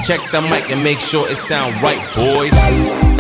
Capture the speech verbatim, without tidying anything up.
Check the mic and make sure it sound right, boys.